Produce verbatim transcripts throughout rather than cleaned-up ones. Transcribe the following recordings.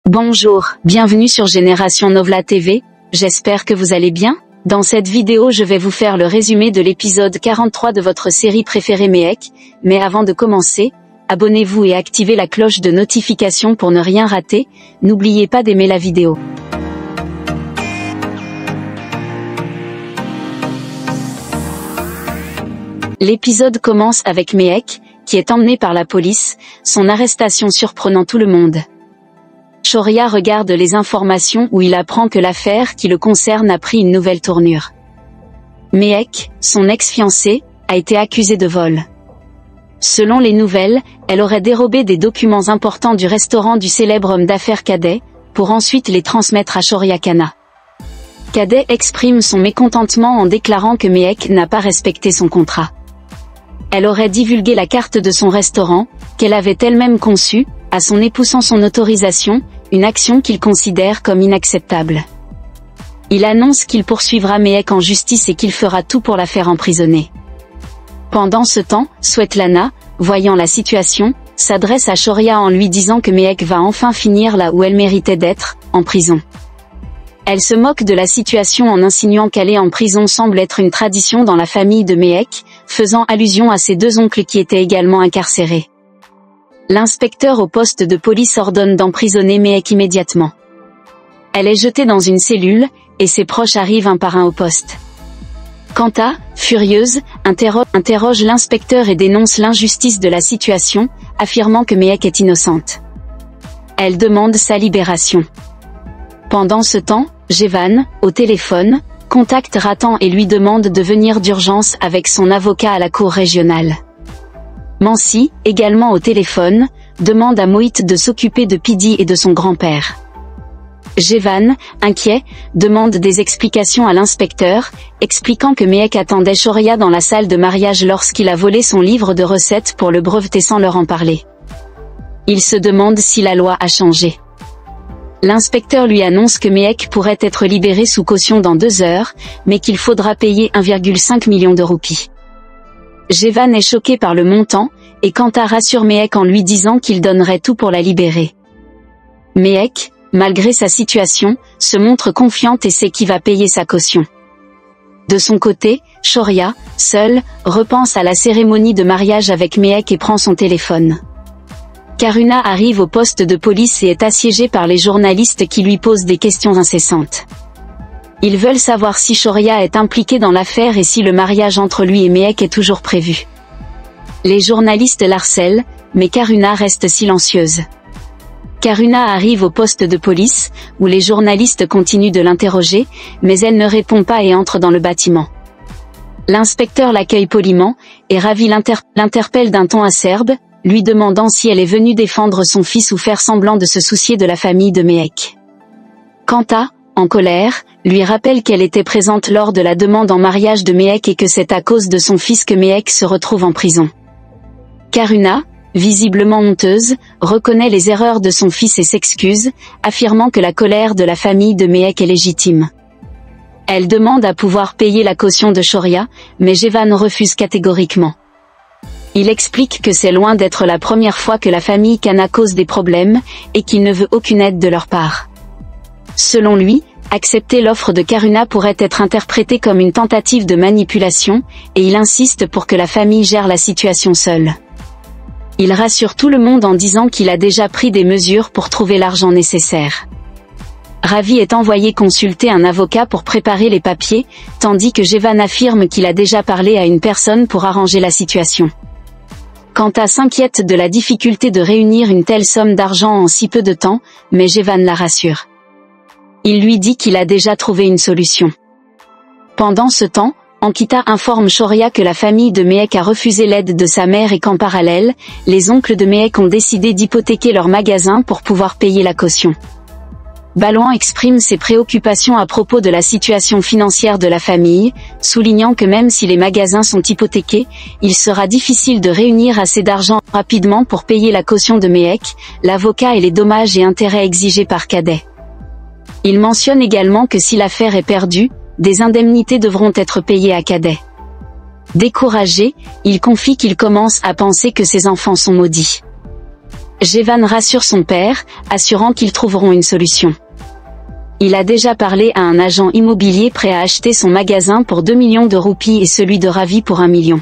Bonjour, bienvenue sur Génération Novla T V, j'espère que vous allez bien. Dans cette vidéo je vais vous faire le résumé de l'épisode quarante-trois de votre série préférée Méhek, mais avant de commencer, abonnez-vous et activez la cloche de notification pour ne rien rater, n'oubliez pas d'aimer la vidéo. L'épisode commence avec Méhek, qui est emmené par la police, son arrestation surprenant tout le monde. Shoria regarde les informations où il apprend que l'affaire qui le concerne a pris une nouvelle tournure. Méhek, son ex-fiancé, a été accusé de vol. Selon les nouvelles, elle aurait dérobé des documents importants du restaurant du célèbre homme d'affaires Cadet, pour ensuite les transmettre à Shoria Khanna. Cadet exprime son mécontentement en déclarant que Méhek n'a pas respecté son contrat. Elle aurait divulgué la carte de son restaurant, qu'elle avait elle-même conçue, à son époux sans son autorisation, une action qu'il considère comme inacceptable. Il annonce qu'il poursuivra Méhek en justice et qu'il fera tout pour la faire emprisonner. Pendant ce temps, Svetlana, voyant la situation, s'adresse à Shoria en lui disant que Méhek va enfin finir là où elle méritait d'être, en prison. Elle se moque de la situation en insinuant qu'aller en prison semble être une tradition dans la famille de Méhek, faisant allusion à ses deux oncles qui étaient également incarcérés. L'inspecteur au poste de police ordonne d'emprisonner Méhek immédiatement. Elle est jetée dans une cellule, et ses proches arrivent un par un au poste. Kanta, furieuse, interro- interroge l'inspecteur et dénonce l'injustice de la situation, affirmant que Méhek est innocente. Elle demande sa libération. Pendant ce temps, Jevan, au téléphone, contacte Ratan et lui demande de venir d'urgence avec son avocat à la cour régionale. Mansi, également au téléphone, demande à Mohit de s'occuper de Pidi et de son grand-père. Jevan, inquiet, demande des explications à l'inspecteur, expliquant que Méhek attendait Shoria dans la salle de mariage lorsqu'il a volé son livre de recettes pour le breveter sans leur en parler. Il se demande si la loi a changé. L'inspecteur lui annonce que Méhek pourrait être libéré sous caution dans deux heures, mais qu'il faudra payer un virgule cinq million de roupies. Jevan est choqué par le montant, et Kanta rassure Méhek en lui disant qu'il donnerait tout pour la libérer. Méhek, malgré sa situation, se montre confiante et sait qui va payer sa caution. De son côté, Shoria, seule, repense à la cérémonie de mariage avec Méhek et prend son téléphone. Karuna arrive au poste de police et est assiégée par les journalistes qui lui posent des questions incessantes. Ils veulent savoir si Shoria est impliquée dans l'affaire et si le mariage entre lui et Méhek est toujours prévu. Les journalistes l'harcèlent, mais Karuna reste silencieuse. Karuna arrive au poste de police, où les journalistes continuent de l'interroger, mais elle ne répond pas et entre dans le bâtiment. L'inspecteur l'accueille poliment, et ravi l'inter- l'interpelle d'un ton acerbe, lui demandant si elle est venue défendre son fils ou faire semblant de se soucier de la famille de Méhek. Kanta, en colère, lui rappelle qu'elle était présente lors de la demande en mariage de Méhek et que c'est à cause de son fils que Méhek se retrouve en prison. Karuna, visiblement honteuse, reconnaît les erreurs de son fils et s'excuse, affirmant que la colère de la famille de Méhek est légitime. Elle demande à pouvoir payer la caution de Shoria, mais Jevan refuse catégoriquement. Il explique que c'est loin d'être la première fois que la famille Khanna cause des problèmes, et qu'il ne veut aucune aide de leur part. Selon lui, accepter l'offre de Karuna pourrait être interprété comme une tentative de manipulation, et il insiste pour que la famille gère la situation seule. Il rassure tout le monde en disant qu'il a déjà pris des mesures pour trouver l'argent nécessaire. Ravi est envoyé consulter un avocat pour préparer les papiers, tandis que Jevan affirme qu'il a déjà parlé à une personne pour arranger la situation. Kanta s'inquiète de la difficulté de réunir une telle somme d'argent en si peu de temps, mais Jevan la rassure. Il lui dit qu'il a déjà trouvé une solution. Pendant ce temps, Ankita informe Shoria que la famille de Méhek a refusé l'aide de sa mère et qu'en parallèle, les oncles de Méhek ont décidé d'hypothéquer leur magasin pour pouvoir payer la caution. Balouan exprime ses préoccupations à propos de la situation financière de la famille, soulignant que même si les magasins sont hypothéqués, il sera difficile de réunir assez d'argent rapidement pour payer la caution de Méhek, l'avocat et les dommages et intérêts exigés par Cadet. Il mentionne également que si l'affaire est perdue, des indemnités devront être payées à Cadet. Découragé, il confie qu'il commence à penser que ses enfants sont maudits. Jeevan rassure son père, assurant qu'ils trouveront une solution. Il a déjà parlé à un agent immobilier prêt à acheter son magasin pour deux millions de roupies et celui de Ravi pour un million.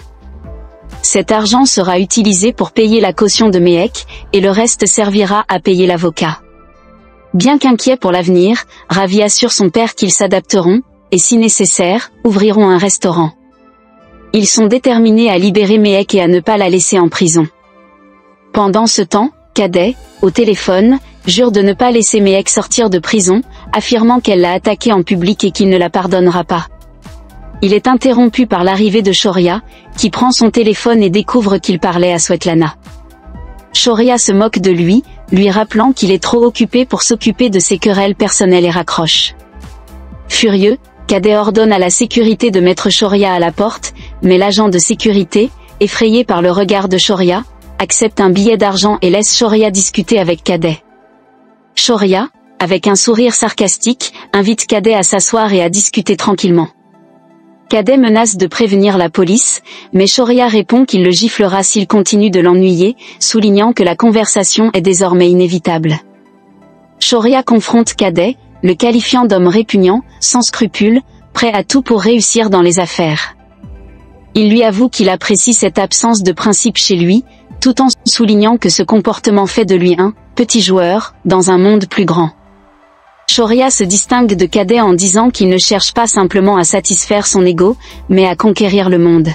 Cet argent sera utilisé pour payer la caution de Mehek, et le reste servira à payer l'avocat. Bien qu'inquiet pour l'avenir, Ravi assure son père qu'ils s'adapteront, et si nécessaire, ouvriront un restaurant. Ils sont déterminés à libérer Mehek et à ne pas la laisser en prison. Pendant ce temps, Cadet, au téléphone, jure de ne pas laisser Mehek sortir de prison, affirmant qu'elle l'a attaqué en public et qu'il ne la pardonnera pas. Il est interrompu par l'arrivée de Shaurya, qui prend son téléphone et découvre qu'il parlait à Svetlana. Shaurya se moque de lui, lui rappelant qu'il est trop occupé pour s'occuper de ses querelles personnelles et raccroche. Furieux, Cadet ordonne à la sécurité de mettre Shaurya à la porte, mais l'agent de sécurité, effrayé par le regard de Shaurya, accepte un billet d'argent et laisse Shaurya discuter avec Cadet. Shaurya, avec un sourire sarcastique, invite Cadet à s'asseoir et à discuter tranquillement. Cadet menace de prévenir la police, mais Shaurya répond qu'il le giflera s'il continue de l'ennuyer, soulignant que la conversation est désormais inévitable. Shaurya confronte Cadet, le qualifiant d'homme répugnant, sans scrupules, prêt à tout pour réussir dans les affaires. Il lui avoue qu'il apprécie cette absence de principe chez lui, tout en soulignant que ce comportement fait de lui un « petit joueur » dans un monde plus grand. Shaurya se distingue de Cadet en disant qu'il ne cherche pas simplement à satisfaire son ego, mais à conquérir le monde.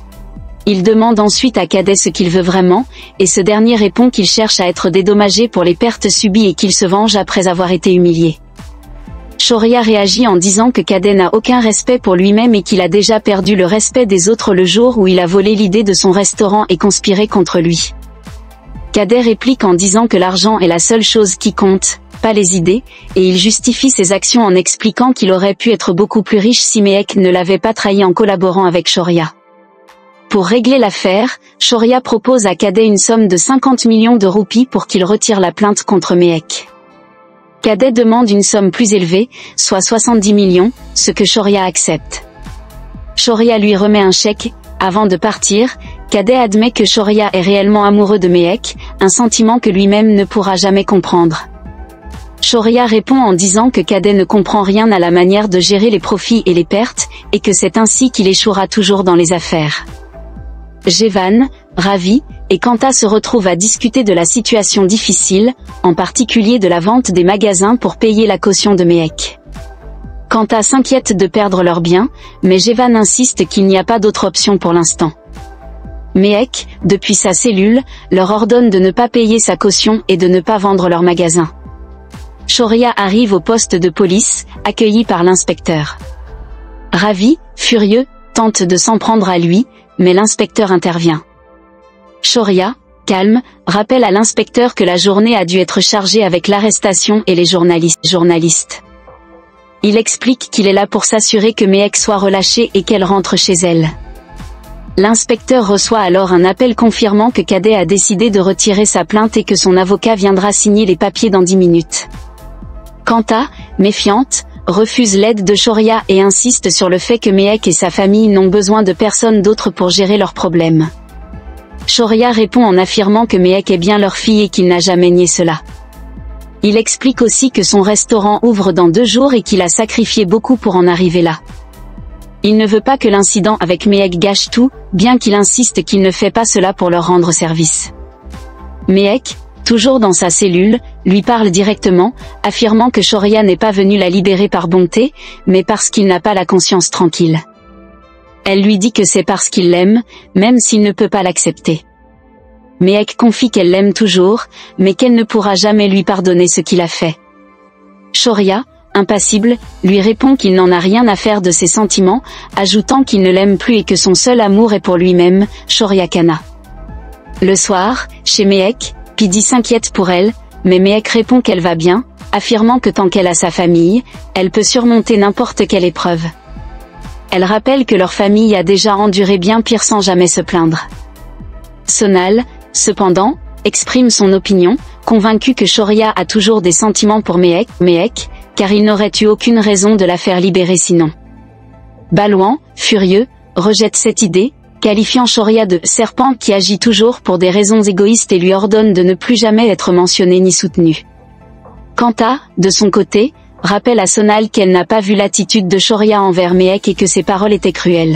Il demande ensuite à Cadet ce qu'il veut vraiment, et ce dernier répond qu'il cherche à être dédommagé pour les pertes subies et qu'il se venge après avoir été humilié. Shaurya réagit en disant que Cadet n'a aucun respect pour lui-même et qu'il a déjà perdu le respect des autres le jour où il a volé l'idée de son restaurant et conspiré contre lui. Cadet réplique en disant que l'argent est la seule chose qui compte, pas les idées, et il justifie ses actions en expliquant qu'il aurait pu être beaucoup plus riche si Mehek ne l'avait pas trahi en collaborant avec Shaurya. Pour régler l'affaire, Shaurya propose à Cadet une somme de cinquante millions de roupies pour qu'il retire la plainte contre Mehek. Cadet demande une somme plus élevée, soit soixante-dix millions, ce que Shaurya accepte. Shaurya lui remet un chèque. Avant de partir, Cadet admet que Shaurya est réellement amoureux de Mehek, un sentiment que lui-même ne pourra jamais comprendre. Shaurya répond en disant que Cadet ne comprend rien à la manière de gérer les profits et les pertes, et que c'est ainsi qu'il échouera toujours dans les affaires. Jeevan, Ravi, et Kanta se retrouvent à discuter de la situation difficile, en particulier de la vente des magasins pour payer la caution de Mehek. Kanta s'inquiète de perdre leurs biens, mais Jeevan insiste qu'il n'y a pas d'autre option pour l'instant. Mehek, depuis sa cellule, leur ordonne de ne pas payer sa caution et de ne pas vendre leurs magasins. Shaurya arrive au poste de police, accueilli par l'inspecteur. Ravi, furieux, tente de s'en prendre à lui, mais l'inspecteur intervient. Shaurya, calme, rappelle à l'inspecteur que la journée a dû être chargée avec l'arrestation et les journalistes. journalistes. Il explique qu'il est là pour s'assurer que Mehek soit relâchée et qu'elle rentre chez elle. L'inspecteur reçoit alors un appel confirmant que Cadet a décidé de retirer sa plainte et que son avocat viendra signer les papiers dans dix minutes. Kanta, méfiante, refuse l'aide de Shaurya et insiste sur le fait que Mehek et sa famille n'ont besoin de personne d'autre pour gérer leurs problèmes. Shaurya répond en affirmant que Mehek est bien leur fille et qu'il n'a jamais nié cela. Il explique aussi que son restaurant ouvre dans deux jours et qu'il a sacrifié beaucoup pour en arriver là. Il ne veut pas que l'incident avec Mehek gâche tout, bien qu'il insiste qu'il ne fait pas cela pour leur rendre service. Mehek, toujours dans sa cellule, lui parle directement, affirmant que Shaurya n'est pas venu la libérer par bonté, mais parce qu'il n'a pas la conscience tranquille. Elle lui dit que c'est parce qu'il l'aime, même s'il ne peut pas l'accepter. Mehek confie qu'elle l'aime toujours, mais qu'elle ne pourra jamais lui pardonner ce qu'il a fait. Shaurya, impassible, lui répond qu'il n'en a rien à faire de ses sentiments, ajoutant qu'il ne l'aime plus et que son seul amour est pour lui-même, Shaurya Khanna. Le soir, chez Mehek, Pidi s'inquiète pour elle, mais Mehek répond qu'elle va bien, affirmant que tant qu'elle a sa famille, elle peut surmonter n'importe quelle épreuve. Elle rappelle que leur famille a déjà enduré bien pire sans jamais se plaindre. Sonal, cependant, exprime son opinion, convaincu que Shaurya a toujours des sentiments pour Mehek, Mehek, car il n'aurait eu aucune raison de la faire libérer sinon. Balouan, furieux, rejette cette idée, qualifiant Shoria de « serpent qui agit toujours pour des raisons égoïstes » et lui ordonne de ne plus jamais être mentionné ni soutenu. Kanta, de son côté, rappelle à Sonal qu'elle n'a pas vu l'attitude de Shoria envers Mehek et que ses paroles étaient cruelles.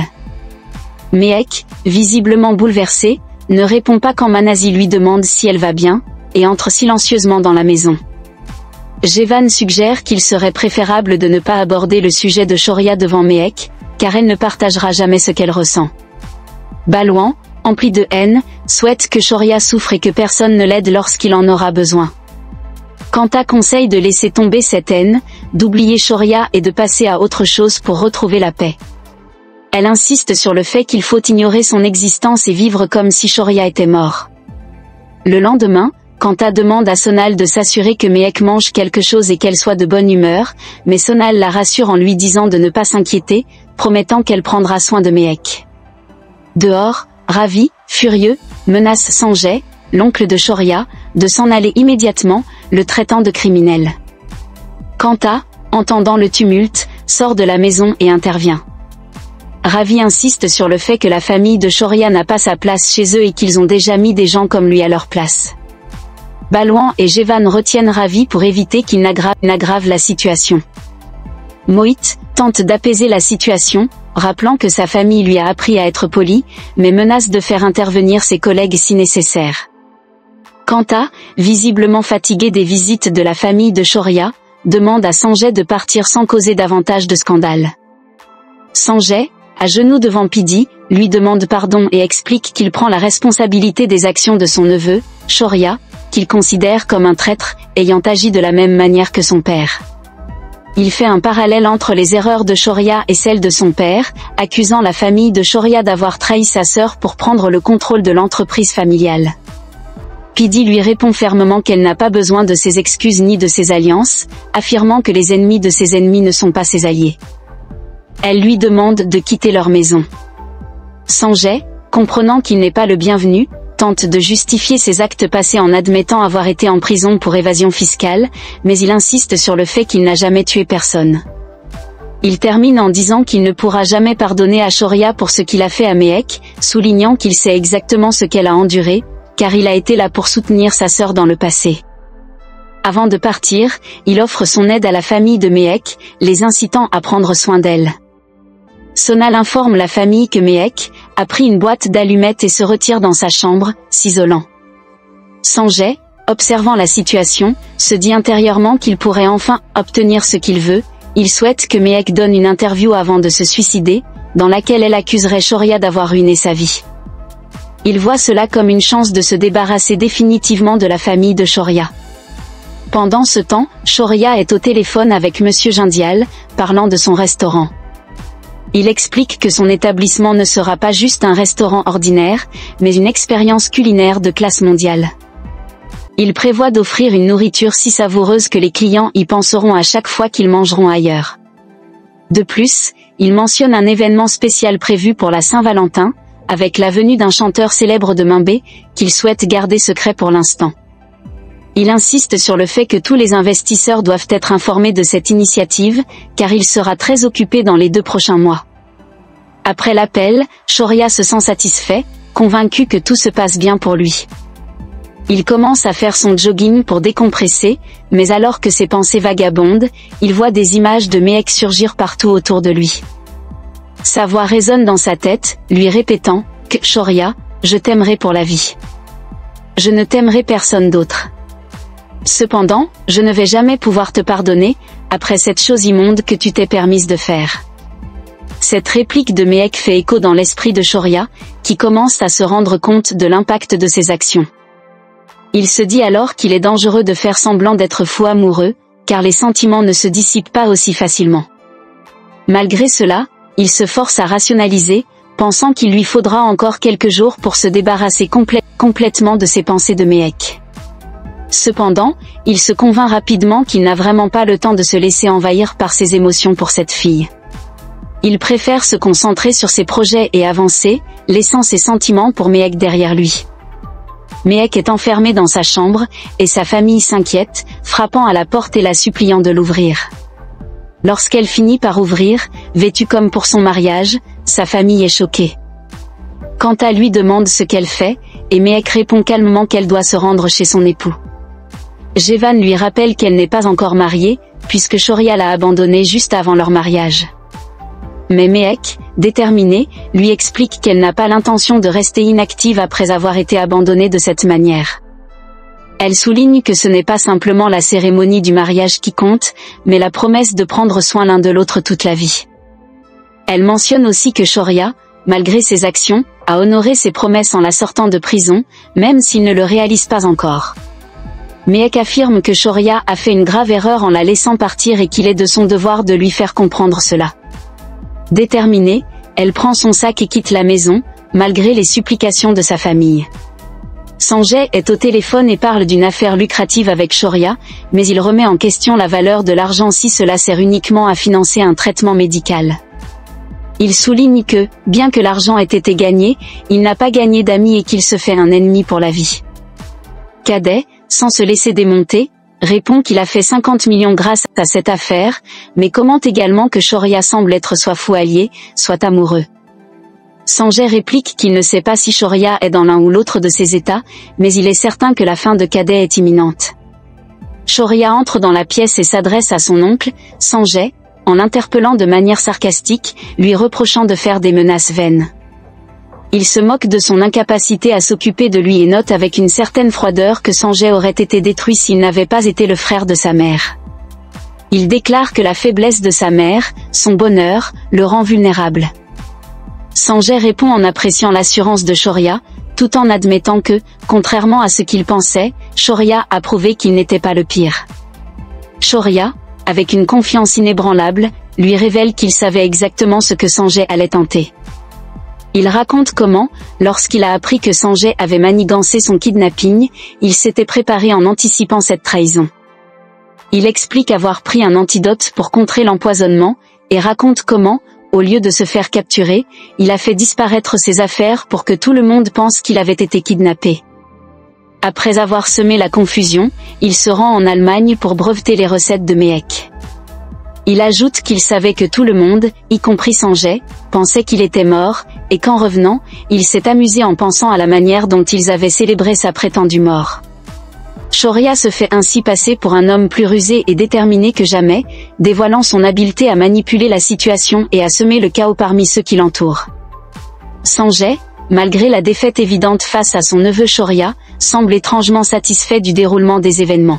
Mehek, visiblement bouleversée, ne répond pas quand Manasi lui demande si elle va bien, et entre silencieusement dans la maison. Jeevan suggère qu'il serait préférable de ne pas aborder le sujet de Shoria devant Mehek, car elle ne partagera jamais ce qu'elle ressent. Balwan, empli de haine, souhaite que Shoria souffre et que personne ne l'aide lorsqu'il en aura besoin. Kanta conseille de laisser tomber cette haine, d'oublier Shoria et de passer à autre chose pour retrouver la paix. Elle insiste sur le fait qu'il faut ignorer son existence et vivre comme si Shoria était mort. Le lendemain, Kanta demande à Sonal de s'assurer que Mehek mange quelque chose et qu'elle soit de bonne humeur, mais Sonal la rassure en lui disant de ne pas s'inquiéter, promettant qu'elle prendra soin de Mehek. Dehors, Ravi, furieux, menace Sanjay, l'oncle de Shoria, de s'en aller immédiatement, le traitant de criminel. Kanta, entendant le tumulte, sort de la maison et intervient. Ravi insiste sur le fait que la famille de Shoria n'a pas sa place chez eux et qu'ils ont déjà mis des gens comme lui à leur place. Balwan et Jeevan retiennent Ravi pour éviter qu'il n'aggrave, n'aggrave la situation. Mohit tente d'apaiser la situation, rappelant que sa famille lui a appris à être poli, mais menace de faire intervenir ses collègues si nécessaire. Kanta, visiblement fatigué des visites de la famille de Shoria, demande à Sanjay de partir sans causer davantage de scandale. Sanjay, à genoux devant Pidi, lui demande pardon et explique qu'il prend la responsabilité des actions de son neveu, Shoria, qu'il considère comme un traître, ayant agi de la même manière que son père. Il fait un parallèle entre les erreurs de Shoria et celles de son père, accusant la famille de Shoria d'avoir trahi sa sœur pour prendre le contrôle de l'entreprise familiale. Pidi lui répond fermement qu'elle n'a pas besoin de ses excuses ni de ses alliances, affirmant que les ennemis de ses ennemis ne sont pas ses alliés. Elle lui demande de quitter leur maison. Sanjay, comprenant qu'il n'est pas le bienvenu, tente de justifier ses actes passés en admettant avoir été en prison pour évasion fiscale, mais il insiste sur le fait qu'il n'a jamais tué personne. Il termine en disant qu'il ne pourra jamais pardonner à Shoria pour ce qu'il a fait à Mehek, soulignant qu'il sait exactement ce qu'elle a enduré, car il a été là pour soutenir sa sœur dans le passé. Avant de partir, il offre son aide à la famille de Mehek, les incitant à prendre soin d'elle. Sonal informe la famille que Mehek a pris une boîte d'allumettes et se retire dans sa chambre, s'isolant. Sanjay, observant la situation, se dit intérieurement qu'il pourrait enfin obtenir ce qu'il veut. Il souhaite que Mehek donne une interview avant de se suicider, dans laquelle elle accuserait Shoria d'avoir ruiné sa vie. Il voit cela comme une chance de se débarrasser définitivement de la famille de Shoria. Pendant ce temps, Shoria est au téléphone avec Monsieur Jindial, parlant de son restaurant. Il explique que son établissement ne sera pas juste un restaurant ordinaire, mais une expérience culinaire de classe mondiale. Il prévoit d'offrir une nourriture si savoureuse que les clients y penseront à chaque fois qu'ils mangeront ailleurs. De plus, il mentionne un événement spécial prévu pour la Saint-Valentin, avec la venue d'un chanteur célèbre de Mumbai, qu'il souhaite garder secret pour l'instant. Il insiste sur le fait que tous les investisseurs doivent être informés de cette initiative, car il sera très occupé dans les deux prochains mois. Après l'appel, Shoria se sent satisfait, convaincu que tout se passe bien pour lui. Il commence à faire son jogging pour décompresser, mais alors que ses pensées vagabondent, il voit des images de Mehek surgir partout autour de lui. Sa voix résonne dans sa tête, lui répétant que « Shoria, je t'aimerai pour la vie. Je ne t'aimerai personne d'autre. Cependant, je ne vais jamais pouvoir te pardonner, après cette chose immonde que tu t'es permise de faire. » Cette réplique de Mehek fait écho dans l'esprit de Shoria, qui commence à se rendre compte de l'impact de ses actions. Il se dit alors qu'il est dangereux de faire semblant d'être fou amoureux, car les sentiments ne se dissipent pas aussi facilement. Malgré cela, il se force à rationaliser, pensant qu'il lui faudra encore quelques jours pour se débarrasser complè- complètement de ses pensées de Mehek. Cependant, il se convainc rapidement qu'il n'a vraiment pas le temps de se laisser envahir par ses émotions pour cette fille. Il préfère se concentrer sur ses projets et avancer, laissant ses sentiments pour Mehek derrière lui. Mehek est enfermé dans sa chambre, et sa famille s'inquiète, frappant à la porte et la suppliant de l'ouvrir. Lorsqu'elle finit par ouvrir, vêtue comme pour son mariage, sa famille est choquée. Kanta lui demande ce qu'elle fait, et Mehek répond calmement qu'elle doit se rendre chez son époux. Jeevan lui rappelle qu'elle n'est pas encore mariée, puisque Shaurya l'a abandonnée juste avant leur mariage. Mais Mehek, déterminée, lui explique qu'elle n'a pas l'intention de rester inactive après avoir été abandonnée de cette manière. Elle souligne que ce n'est pas simplement la cérémonie du mariage qui compte, mais la promesse de prendre soin l'un de l'autre toute la vie. Elle mentionne aussi que Shaurya, malgré ses actions, a honoré ses promesses en la sortant de prison, même s'il ne le réalise pas encore. Mehek affirme que Shaurya a fait une grave erreur en la laissant partir et qu'il est de son devoir de lui faire comprendre cela. Déterminée, elle prend son sac et quitte la maison, malgré les supplications de sa famille. Sanjay est au téléphone et parle d'une affaire lucrative avec Shaurya, mais il remet en question la valeur de l'argent si cela sert uniquement à financer un traitement médical. Il souligne que, bien que l'argent ait été gagné, il n'a pas gagné d'amis et qu'il se fait un ennemi pour la vie. Cadet, sans se laisser démonter, répond qu'il a fait cinquante millions grâce à cette affaire, mais commente également que Shaurya semble être soit fou allié, soit amoureux. Sanjay réplique qu'il ne sait pas si Shaurya est dans l'un ou l'autre de ces états, mais il est certain que la fin de Cadet est imminente. Shaurya entre dans la pièce et s'adresse à son oncle, Sanjay, en l'interpellant de manière sarcastique, lui reprochant de faire des menaces vaines. Il se moque de son incapacité à s'occuper de lui et note avec une certaine froideur que Sanjay aurait été détruit s'il n'avait pas été le frère de sa mère. Il déclare que la faiblesse de sa mère, son bonheur, le rend vulnérable. Sanjay répond en appréciant l'assurance de Shaurya, tout en admettant que, contrairement à ce qu'il pensait, Shaurya a prouvé qu'il n'était pas le pire. Shaurya, avec une confiance inébranlable, lui révèle qu'il savait exactement ce que Sanjay allait tenter. Il raconte comment, lorsqu'il a appris que Sanjay avait manigancé son kidnapping, il s'était préparé en anticipant cette trahison. Il explique avoir pris un antidote pour contrer l'empoisonnement, et raconte comment, au lieu de se faire capturer, il a fait disparaître ses affaires pour que tout le monde pense qu'il avait été kidnappé. Après avoir semé la confusion, il se rend en Allemagne pour breveter les recettes de Mehek. Il ajoute qu'il savait que tout le monde, y compris Sanjay, pensait qu'il était mort, et qu'en revenant, il s'est amusé en pensant à la manière dont ils avaient célébré sa prétendue mort. Shaurya se fait ainsi passer pour un homme plus rusé et déterminé que jamais, dévoilant son habileté à manipuler la situation et à semer le chaos parmi ceux qui l'entourent. Sanjay, malgré la défaite évidente face à son neveu Shaurya, semble étrangement satisfait du déroulement des événements.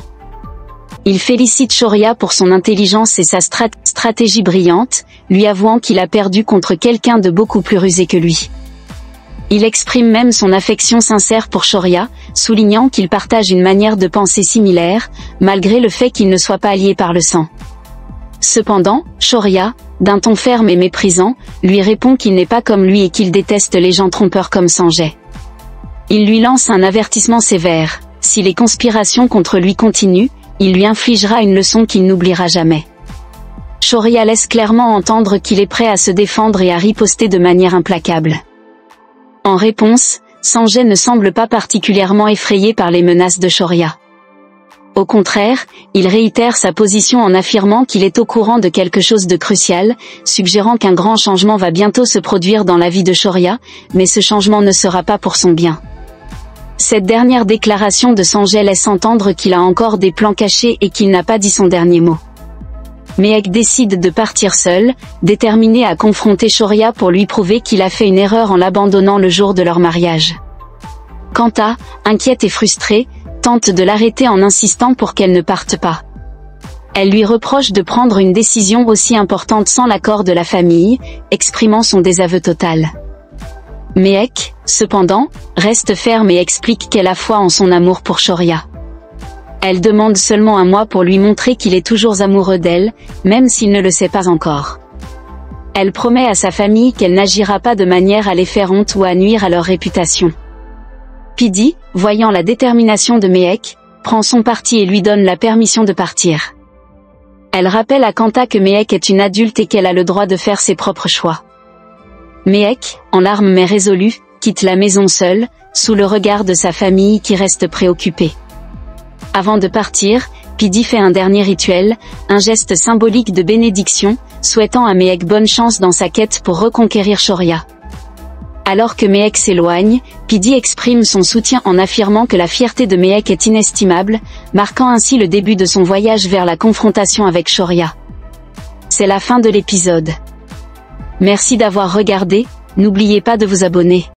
Il félicite Shaurya pour son intelligence et sa strat- stratégie brillante, lui avouant qu'il a perdu contre quelqu'un de beaucoup plus rusé que lui. Il exprime même son affection sincère pour Shaurya, soulignant qu'il partage une manière de penser similaire, malgré le fait qu'ils ne soient pas alliés par le sang. Cependant, Shaurya, d'un ton ferme et méprisant, lui répond qu'il n'est pas comme lui et qu'il déteste les gens trompeurs comme Sanjay. Il lui lance un avertissement sévère: si les conspirations contre lui continuent, il lui infligera une leçon qu'il n'oubliera jamais. Shaurya laisse clairement entendre qu'il est prêt à se défendre et à riposter de manière implacable. En réponse, Sanjay ne semble pas particulièrement effrayé par les menaces de Shaurya. Au contraire, il réitère sa position en affirmant qu'il est au courant de quelque chose de crucial, suggérant qu'un grand changement va bientôt se produire dans la vie de Shaurya, mais ce changement ne sera pas pour son bien. Cette dernière déclaration de Sanjay laisse entendre qu'il a encore des plans cachés et qu'il n'a pas dit son dernier mot. Mehek décide de partir seul, déterminé à confronter Shaurya pour lui prouver qu'il a fait une erreur en l'abandonnant le jour de leur mariage. Kanta, inquiète et frustrée, tente de l'arrêter en insistant pour qu'elle ne parte pas. Elle lui reproche de prendre une décision aussi importante sans l'accord de la famille, exprimant son désaveu total. Mehek, cependant, reste ferme et explique qu'elle a foi en son amour pour Shaurya. Elle demande seulement un mois pour lui montrer qu'il est toujours amoureux d'elle, même s'il ne le sait pas encore. Elle promet à sa famille qu'elle n'agira pas de manière à les faire honte ou à nuire à leur réputation. Pidi, voyant la détermination de Mehek, prend son parti et lui donne la permission de partir. Elle rappelle à Kanta que Mehek est une adulte et qu'elle a le droit de faire ses propres choix. Mehek, en larmes mais résolue, quitte la maison seule, sous le regard de sa famille qui reste préoccupée. Avant de partir, Pidi fait un dernier rituel, un geste symbolique de bénédiction, souhaitant à Mehek bonne chance dans sa quête pour reconquérir Shaurya. Alors que Mehek s'éloigne, Pidi exprime son soutien en affirmant que la fierté de Mehek est inestimable, marquant ainsi le début de son voyage vers la confrontation avec Shoria. C'est la fin de l'épisode. Merci d'avoir regardé, n'oubliez pas de vous abonner.